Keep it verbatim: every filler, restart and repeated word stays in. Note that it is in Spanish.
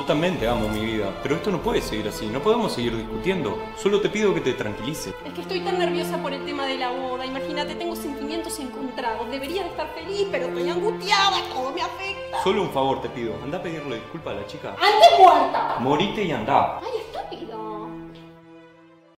Yo también te amo, mi vida, pero esto no puede seguir así, no podemos seguir discutiendo. Solo te pido que te tranquilices. Es que estoy tan nerviosa por el tema de la boda. Imagínate, tengo sentimientos encontrados. Debería de estar feliz, pero estoy angustiada, todo me afecta. Solo un favor te pido, anda a pedirle disculpas a la chica. ¡Antes muerta! Morite y andá. Ay,